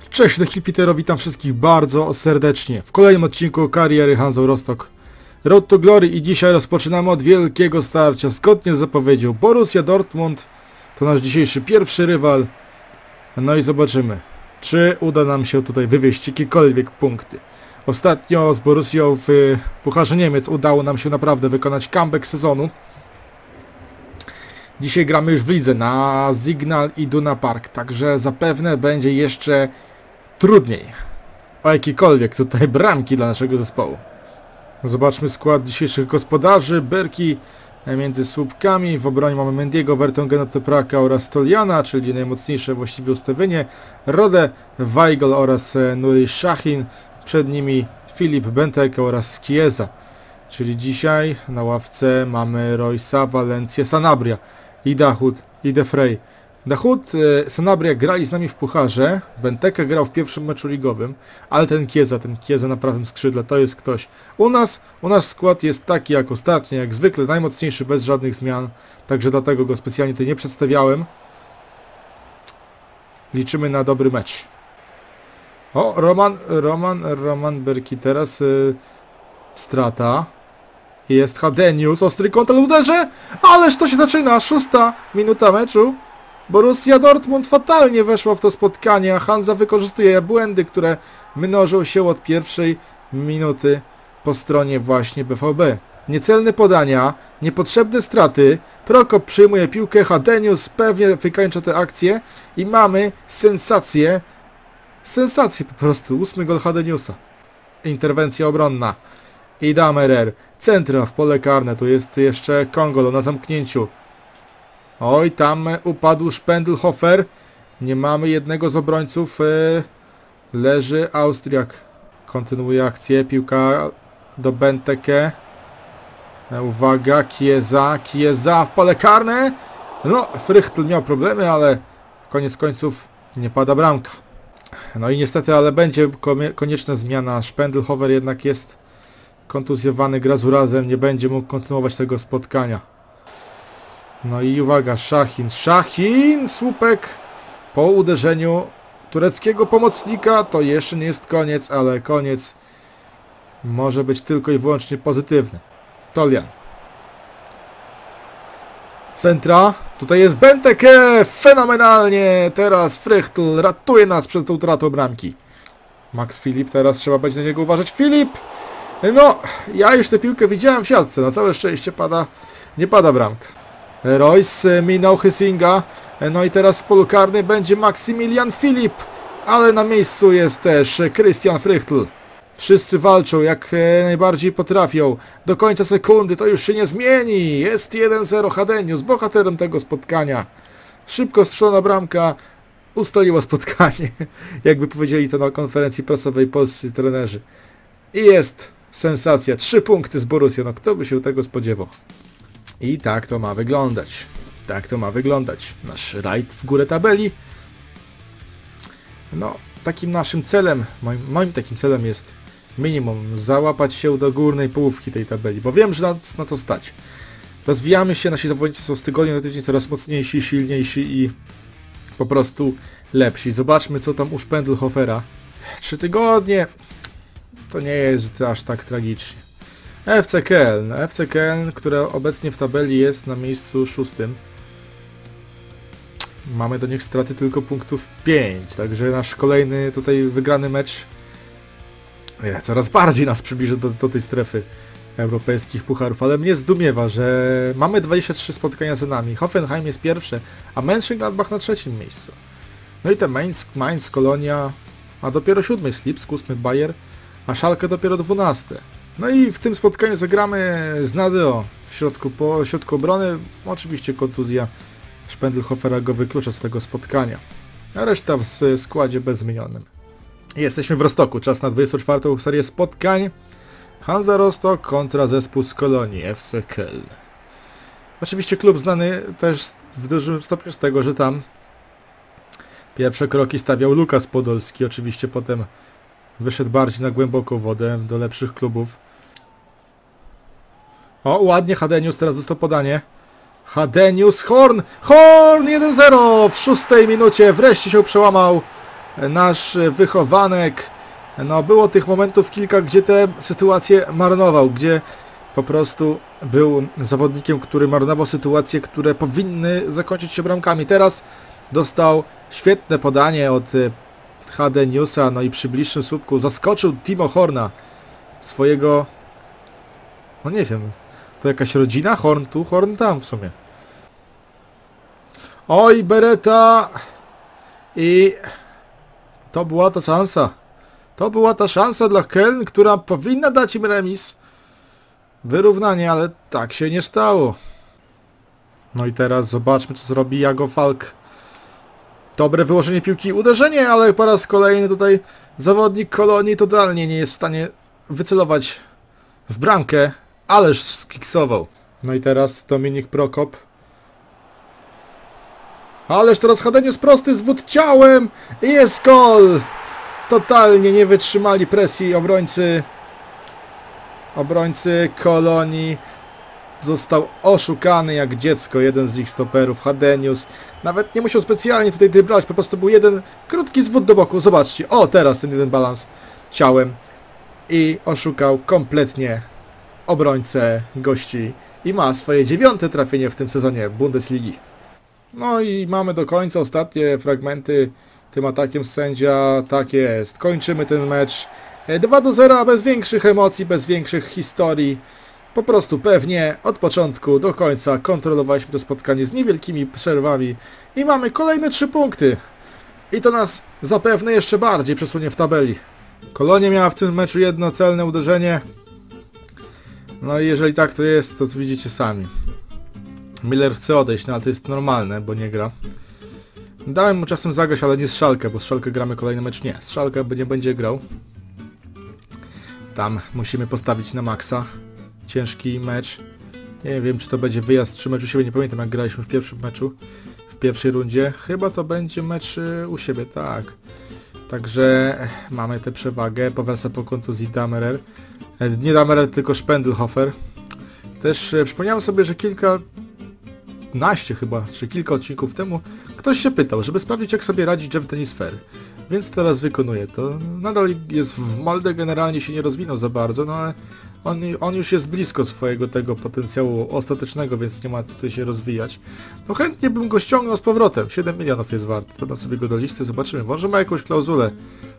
Cześć, to Peter, witam wszystkich bardzo serdecznie w kolejnym odcinku kariery Hansa Rostock Road to Glory i dzisiaj rozpoczynamy od wielkiego starcia. Zgodnie z zapowiedzią Borussia Dortmund to nasz dzisiejszy pierwszy rywal. No i zobaczymy, czy uda nam się tutaj wywieźć jakiekolwiek punkty. Ostatnio z Borussią w Pucharze Niemiec udało nam się naprawdę wykonać comeback sezonu. Dzisiaj gramy już w lidze na Signal Iduna Park, także zapewne będzie jeszcze trudniej o jakiekolwiek tutaj bramki dla naszego zespołu. Zobaczmy skład dzisiejszych gospodarzy. Berki między słupkami, w obronie mamy Mendiego, Vertongena, Tepraka oraz Stoliana, czyli najmocniejsze właściwie ustawienie. Rode, Weigl oraz Nuri Sahin, przed nimi Filip, Benteke oraz Chiesa. Czyli dzisiaj na ławce mamy Roysa, Valencję, Sanabria i Dahoud i De Vrij. Dahoud, Sanabria grali z nami w pucharze, Benteke grał w pierwszym meczu ligowym, ale ten Chiesa na prawym skrzydle to jest ktoś. U nas skład jest taki jak ostatnio, jak zwykle najmocniejszy, bez żadnych zmian, także dlatego go specjalnie tutaj nie przedstawiałem. Liczymy na dobry mecz. O, Roman Berki teraz strata. Jest Hadenius, ostry kontel uderzy, ależ to się zaczyna, 6. minuta meczu. Borussia Dortmund fatalnie weszła w to spotkanie, a Hansa wykorzystuje błędy, które mnożą się od pierwszej minuty po stronie właśnie BVB. Niecelne podania, niepotrzebne straty, Prokop przyjmuje piłkę, Hadenius pewnie wykończa tę akcję i mamy sensację po prostu, 8 gol Hadeniusa. Interwencja obronna i Damerer, centra w pole karne, tu jest jeszcze Kongolo na zamknięciu. Oj, tam upadł Spendlhofer. Nie mamy jednego z obrońców. Leży Austriak. Kontynuuje akcję. Piłka do Benteke. Uwaga, Chiesa w pole karne. No, Frichtl miał problemy, ale koniec końców nie pada bramka. No i niestety, ale będzie konieczna zmiana. Spendlhofer jednak jest kontuzjowany, gra z urazem. Nie będzie mógł kontynuować tego spotkania. No i uwaga, Sahin, słupek po uderzeniu tureckiego pomocnika. To jeszcze nie jest koniec, ale koniec może być tylko i wyłącznie pozytywny. Tolian. Centra. Tutaj jest Benteke. Fenomenalnie. Teraz Frichtl ratuje nas przed tą utratą bramki. Max Filip, teraz trzeba będzie na niego uważać. Filip! No, ja już tę piłkę widziałem w siatce. Na całe szczęście nie pada bramka. Royce minął Hyssinga, no i teraz w polu karnym będzie Maksymilian Filip, ale na miejscu jest też Christian Frichtl. Wszyscy walczą jak najbardziej potrafią, do końca sekundy to już się nie zmieni, jest 1-0, Hadenius bohaterem tego spotkania. Szybko strzelona bramka ustaliła spotkanie, jakby powiedzieli to na konferencji prasowej polscy trenerzy. I jest sensacja, 3 punkty z Borussią, no kto by się tego spodziewał. I tak to ma wyglądać. Tak to ma wyglądać. Nasz rajd w górę tabeli. No, takim naszym celem, moim takim celem jest minimum załapać się do górnej połówki tej tabeli, bo wiem, że nas na to stać. Rozwijamy się, nasi zawodnicy są z tygodnia na tydzień coraz mocniejsi, silniejsi i po prostu lepsi. Zobaczmy, co tam u Spendlhofera. 3 tygodnie to nie jest aż tak tragicznie. FC Köln, które obecnie w tabeli jest na miejscu 6. Mamy do nich straty tylko punktów 5, także nasz kolejny tutaj wygrany mecz coraz bardziej nas przybliży do tej strefy europejskich pucharów, ale mnie zdumiewa, że mamy 23 spotkania za nami, Hoffenheim jest pierwszy, a Mönchengladbach na 3. miejscu. No i te Mainz, Kolonia, a dopiero 7. jest Lipsk, 8. Bayer, a Schalke dopiero 12. No i w tym spotkaniu zagramy z Nadeo w środku obrony. Oczywiście kontuzja Spendlhofera go wyklucza z tego spotkania. A reszta w składzie bezzmienionym. Jesteśmy w Rostocku. Czas na 24. serię spotkań. Hansa Rostock kontra zespół z Kolonii, FC Köln. Oczywiście klub znany też w dużym stopniu z tego, że tam pierwsze kroki stawiał Lukas Podolski. Oczywiście potem wyszedł bardziej na głęboką wodę do lepszych klubów. O, ładnie Hadenius teraz dostał podanie. Hadenius, Horn 1-0 w 6. minucie. Wreszcie się przełamał nasz wychowanek. No było tych momentów kilka, gdzie te sytuacje marnował, gdzie po prostu był zawodnikiem, który marnował sytuacje, które powinny zakończyć się bramkami. Teraz dostał świetne podanie od HD Newsa, no i przy bliższym słupku zaskoczył Timo Horna, swojego, no nie wiem, to jakaś rodzina? Horn tu, Horn tam w sumie. Oj, Beretta! I to była ta szansa. To była ta szansa dla Köln, która powinna dać im remis. Wyrównanie, ale tak się nie stało. No i teraz zobaczmy, co zrobi Jago Falk. Dobre wyłożenie piłki, uderzenie, ale po raz kolejny tutaj zawodnik Kolonii totalnie nie jest w stanie wycelować w bramkę, ależ skiksował. No i teraz Dominik Prokop. Ależ teraz Hadenius prosty, zwód ciałem i jest gol! Totalnie nie wytrzymali presji obrońcy Kolonii. Został oszukany jak dziecko, jeden z ich stoperów, Hadenius. Nawet nie musiał specjalnie tutaj driblować, po prostu był jeden krótki zwód do boku. Zobaczcie, o teraz ten jeden balans ciałem. I oszukał kompletnie obrońcę gości. I ma swoje 9. trafienie w tym sezonie Bundesligi. No i mamy do końca ostatnie fragmenty tym atakiem sędzia. Tak jest, kończymy ten mecz 2-0 bez większych emocji, bez większych historii. Po prostu pewnie od początku do końca kontrolowaliśmy to spotkanie z niewielkimi przerwami i mamy kolejne 3 punkty. I to nas zapewne jeszcze bardziej przesunie w tabeli. Kolonia miała w tym meczu jedno celne uderzenie. No i jeżeli tak to jest, to widzicie sami. Miller chce odejść, no ale to jest normalne, bo nie gra. Dałem mu czasem zagrać, ale nie z Schalke, bo z Schalke gramy kolejny mecz. Nie, z Schalke nie będzie grał. Tam musimy postawić na maksa. Ciężki mecz. Nie wiem, czy to będzie wyjazd czy mecz u siebie. Nie pamiętam, jak graliśmy w pierwszym meczu. W pierwszej rundzie. Chyba to będzie mecz u siebie, tak. Także mamy tę przewagę. Powraca po kontuzji Damerer. Nie Damerer, tylko Spendlhofer. Też przypomniałem sobie, że kilkanaście chyba, czy kilka odcinków temu ktoś się pytał, żeby sprawdzić, jak sobie radzi Jeff Dennis Fair. Więc teraz wykonuję to. Nadal jest w Molde, generalnie się nie rozwinął za bardzo, no ale on już jest blisko swojego tego potencjału ostatecznego, więc nie ma tutaj się rozwijać. No chętnie bym go ściągnął z powrotem. 7 milionów jest wart. Dodam sobie go do listy, zobaczymy. Może ma jakąś klauzulę.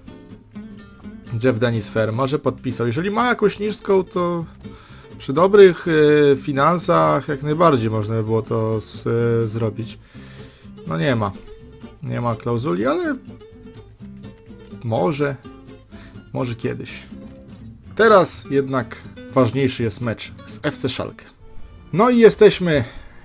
Jeff Dennis Fair może podpisał. Jeżeli ma jakąś niską, to przy dobrych finansach jak najbardziej można by było to zrobić. No nie ma. Nie ma klauzuli, ale może kiedyś. Teraz jednak ważniejszy jest mecz z FC Schalke. No i jesteśmy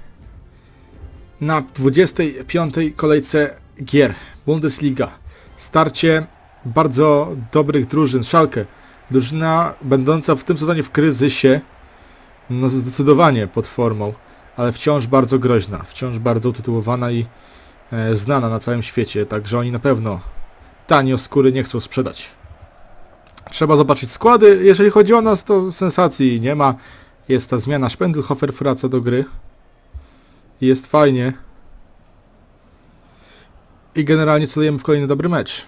na 25. kolejce gier Bundesliga. Starcie bardzo dobrych drużyn. Schalke, drużyna będąca w tym sezonie w kryzysie, no zdecydowanie pod formą, ale wciąż bardzo groźna, wciąż bardzo utytułowana i znana na całym świecie, także oni na pewno tanio skóry nie chcą sprzedać. Trzeba zobaczyć składy. Jeżeli chodzi o nas, to sensacji nie ma. Jest ta zmiana. Spendlhofer wraca do gry. Jest fajnie. I generalnie celujemy w kolejny dobry mecz.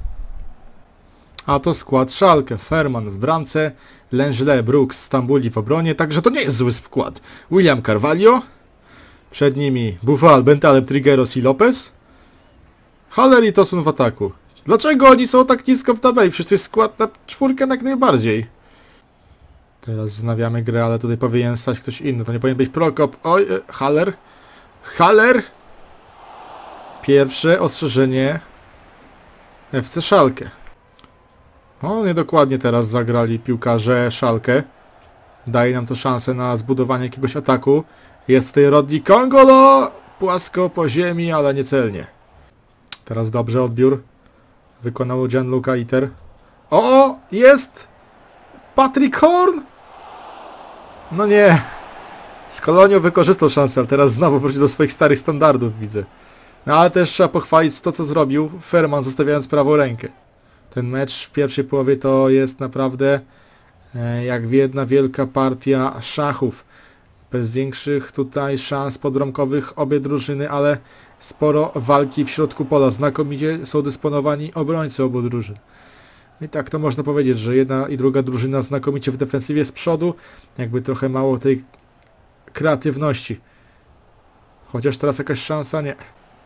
A to skład Schalke. Ferman w bramce, Lenglet, Brooks, Stambuli w obronie. Także to nie jest zły skład. William Carvalho. Przed nimi Buffal, Bentaleb, Trigueros i Lopez. Haller i Tosun w ataku. Dlaczego oni są tak nisko w tabeli? Przecież to jest skład na 4 jak najbardziej. Teraz wznawiamy grę, ale tutaj powinien stać ktoś inny. To nie powinien być Prokop. Oj, Haller. Haller! Pierwsze ostrzeżenie FC Schalke. O, niedokładnie teraz zagrali piłkarze Schalke. Daje nam to szansę na zbudowanie jakiegoś ataku. Jest tutaj Rodney Kongolo. Płasko po ziemi, ale niecelnie. Teraz dobrze odbiór. Wykonał Gianluca Iter. O! Jest! Patrick Horn! No nie! Z Kolonią wykorzystał szansę, ale teraz znowu wróci do swoich starych standardów, widzę. No ale też trzeba pochwalić to, co zrobił Ferman, zostawiając prawą rękę. Ten mecz w pierwszej połowie to jest naprawdę jak jedna wielka partia szachów. Bez większych tutaj szans podbramkowych obie drużyny, ale sporo walki w środku pola. Znakomicie są dysponowani obrońcy obu drużyn. I tak to można powiedzieć, że jedna i druga drużyna znakomicie w defensywie z przodu. Jakby trochę mało tej kreatywności. Chociaż teraz jakaś szansa? Nie.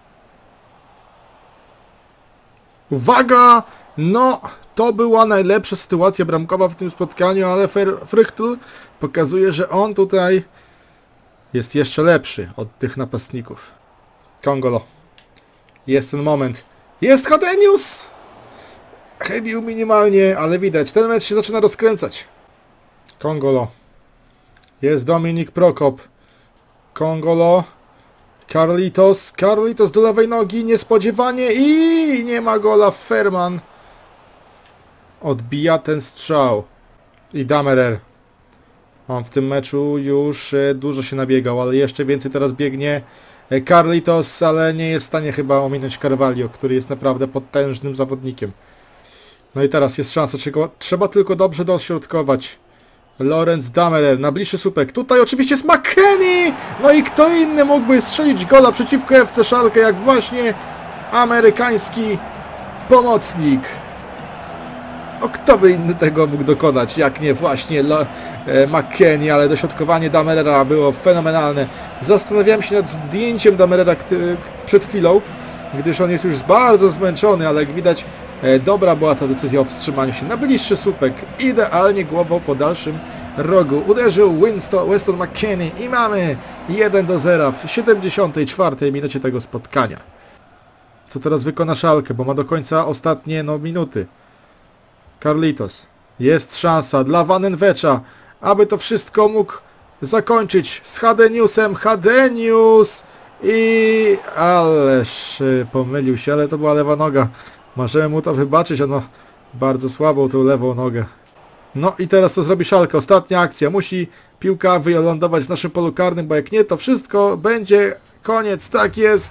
Uwaga! No, to była najlepsza sytuacja bramkowa w tym spotkaniu, ale Früchtl pokazuje, że on tutaj jest jeszcze lepszy od tych napastników. Kongolo. Jest ten moment. Jest Hadenius! Chybił minimalnie, ale widać, ten mecz się zaczyna rozkręcać. Kongolo. Jest Dominik Prokop. Kongolo. Carlitos. Carlitos do lewej nogi, niespodziewanie i nie ma gola. Ferman odbija ten strzał. I Damerer. On w tym meczu już dużo się nabiegał, ale jeszcze więcej teraz biegnie Carlitos, ale nie jest w stanie chyba ominąć Carvalho, który jest naprawdę potężnym zawodnikiem. No i teraz jest szansa, trzeba tylko dobrze dośrodkować. Lorenz Damerer na bliższy słupek. Tutaj oczywiście jest McKennie! No i kto inny mógłby strzelić gola przeciwko FC Schalke, jak właśnie amerykański pomocnik. O, kto by inny tego mógł dokonać, jak nie właśnie McKennie, ale dośrodkowanie Damerera było fenomenalne. Zastanawiałem się nad zdjęciem Damerera przed chwilą, gdyż on jest już bardzo zmęczony, ale jak widać dobra była ta decyzja o wstrzymaniu się na bliższy słupek. Idealnie głową po dalszym rogu uderzył Weston McKennie i mamy 1-0 w 74 minucie tego spotkania. Co teraz wykona Schalke, bo ma do końca ostatnie minuty. Carlitos. Jest szansa dla Vanenwecza, aby to wszystko mógł zakończyć z Hadeniusem. Hadenius! I... ależ pomylił się, ale to była lewa noga. Możemy mu to wybaczyć, on ma bardzo słabą tą lewą nogę. No i teraz to zrobi Schalke. Ostatnia akcja. Musi piłka wylądować w naszym polu karnym, bo jak nie, to wszystko będzie koniec. Tak jest.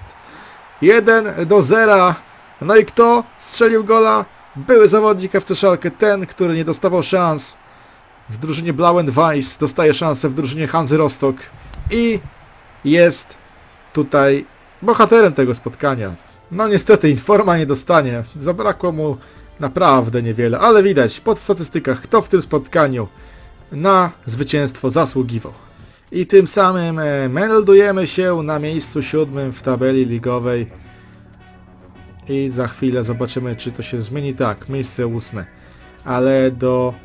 1-0. No i kto strzelił gola? Były zawodnik FC Schalke, ten, który nie dostawał szans w drużynie Blauen-Weiß, dostaje szansę w drużynie Hansy Rostock i jest tutaj bohaterem tego spotkania. No niestety Informa nie dostanie, zabrakło mu naprawdę niewiele, ale widać po statystykach, kto w tym spotkaniu na zwycięstwo zasługiwał. I tym samym meldujemy się na miejscu 7 w tabeli ligowej. I za chwilę zobaczymy, czy to się zmieni. Tak, miejsce 8. Ale do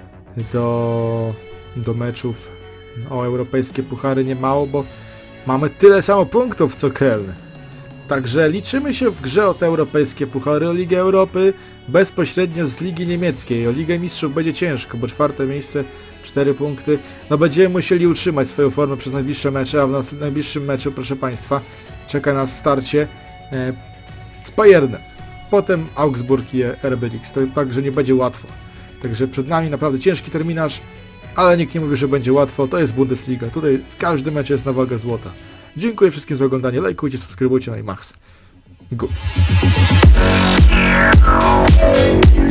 meczów o europejskie puchary nie mało, bo mamy tyle samo punktów co Köln. Także liczymy się w grze o te europejskie puchary, o Ligę Europy bezpośrednio z Ligi Niemieckiej. O Ligę Mistrzów będzie ciężko, bo 4 miejsce, 4 punkty. No będziemy musieli utrzymać swoją formę przez najbliższe mecze, a w najbliższym meczu, proszę Państwa, czeka nas starcie z Bayernem. Potem Augsburg i RB Leipzig. To także nie będzie łatwo. Także przed nami naprawdę ciężki terminarz, ale nikt nie mówi, że będzie łatwo. To jest Bundesliga. Tutaj każdy mecz jest na wagę złota. Dziękuję wszystkim za oglądanie. Lajkujcie, subskrybujcie, no i max. Good.